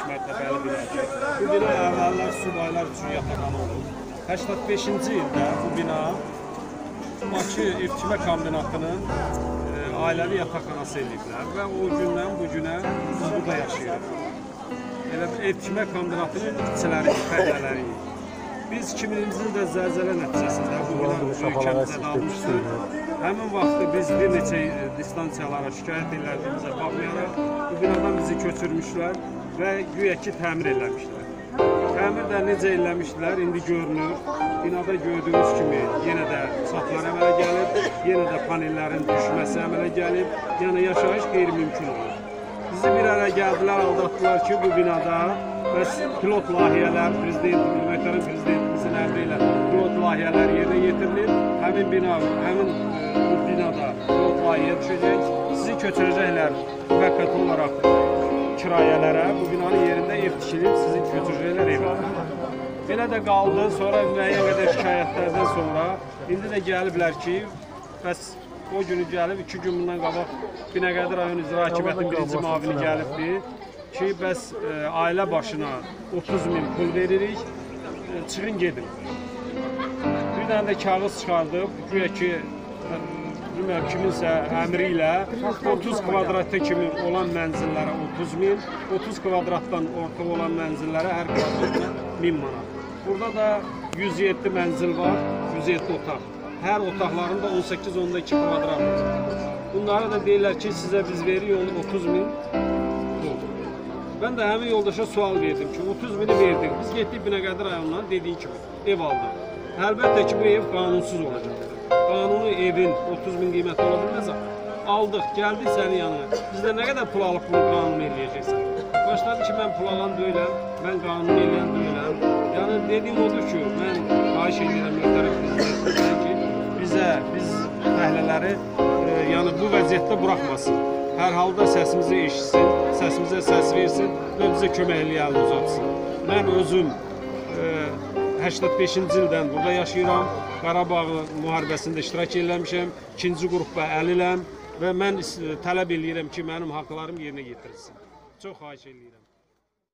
mərtəbəli binadır. Bu bina əvvəllər subaylar üçün yataqxana olub. 85-ci ildə bu bina Bakı Evtime Kombinatının ailəvi yataqxanası ediblər və o gündən bu günə burada yaşayırıq. Elə Evtime Kombinatının işçiləri, fəhlələriyik. Biz 2000-ci ildə zəlzələ nəticəsində bu bina ölkəmizə dağılmışdır. Həmin vaxtı biz bir neçə distansiyalara şikayət elədiyimizə baxmayaraq bu binadan bizi köçürmüşlər və güya ki təmir eləmişlər. Təmir də necə eləmişdilər, indi görünür. Binada gördüyünüz kimi yenə də çatlar əmələ gəlib, yenə də panellərin düşməsi əmələ gəlib, yəni yaşayış qeyri-mümkün olur. Bizi bir ara gəldiler, aldattılar ki, bu binada pilot layihələr, möhtərəm prezidentimizin əmri ilə pilot layihələr yerinə getirilir. Həmin bu binada pilot layihəyə düşəcək, sizi köçürəcəklər müvəqqəti olaraq kirayələrə, bu binanın yerində ev tikilib, sizi köçürəcəklər evə. Belə də qaldı, sonra müəyyən qədər şikayətlərdən sonra, indi də gəliblər ki, bəs o günü gəlib, 2 gün bundan qabaq Binəqədi rayon icra hakimiyyətinin birinci müavini gəlibdi ki, bəs ailə başına 30.000 pul veririk, çıxın gedin. Bir dənə də kağız çıxardıb, güya ki, kiminsə əmri ilə 30 kvadratda kimi olan mənzillərə 30.000, 30 kvadratdan ortaq olan mənzillərə hər kvadratına 1000 manat. Burada da 107 mənzil var, 107 otaq. Hər otaqların da 18-12 kvadrat. Bunlara da deyirlər ki, sizə biz veririk 30.000 pul. Ben de həmin yoldaşa sual verdim ki, 30.000'i verdik. Biz getdik Binəqədi rayonundan dediği kimi ev aldıq. Əlbəttə ki, bu ev qanunsuz olacaq. Qanuni evin 30.000 qiyməti ola bilməz. Aldıq, gəldik sənin yanına. Bizdə nə qədər pul alıb bunu qanuni eləyəcəksən? Başladı ki, mən pul alan deyiləm, mən qanuni eləyən deyiləm. Yəni dediyim odur ki, mən xahiş edirəm möhtərəm prezidentimizdən ki, biz fəhlələri yəni bu vəziyyətdə buraxmasın. Hər halda səsimizi eşitsin, səsimizə səs versin və bizə köməkliyə əlini uzatsın. Mən özüm 85-ci ildən burada yaşayıram. Qarabağ müharibəsində iştirak eləmişəm. 2-ci qrupda əliləm və mən tələb edirəm ki, mənim haqlarım yerinə yetirilsin. Çox xahiş edirəm.